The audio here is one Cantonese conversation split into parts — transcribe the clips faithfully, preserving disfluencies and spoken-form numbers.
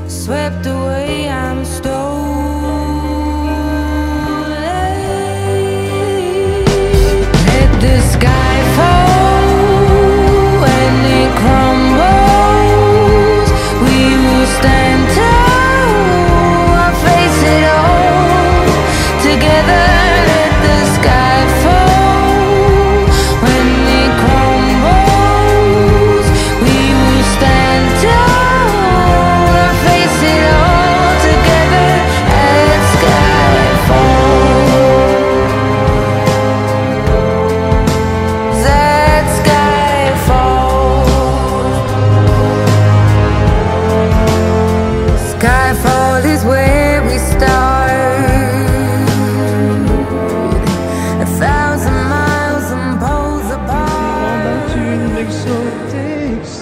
swept away, I'm stolen. Let the sky fall when it crumbles. We will stand tall and face it all together. Let the sky fall when it crumbles. We will stand tall and face it all together. Let sky fall. Let sky fall. Skyfall is where we start. A thousand miles and poles apart. 轉力數的事，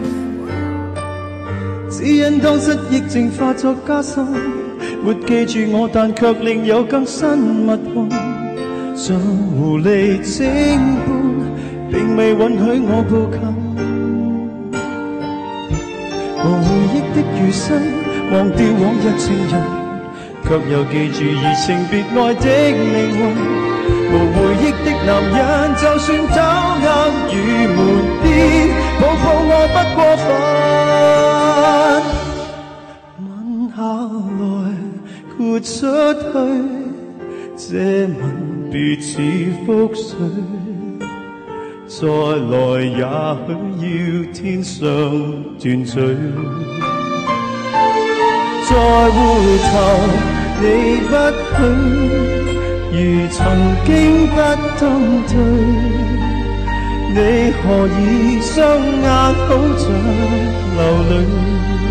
只因當失憶症化作加深，沒記住我，但卻另有更新密運。像狐狸精般，並未允許我步近。無回憶的餘生，忘掉往日情人，卻又記住移情別愛的命運。無回憶的男人，就算走硬與沒必，抱抱我不過分。吻下來，豁出去，這吻別似覆水。再來也許要天上斷罪。再回頭，你不許。如曾經不登對，你何以雙眼好像流淚？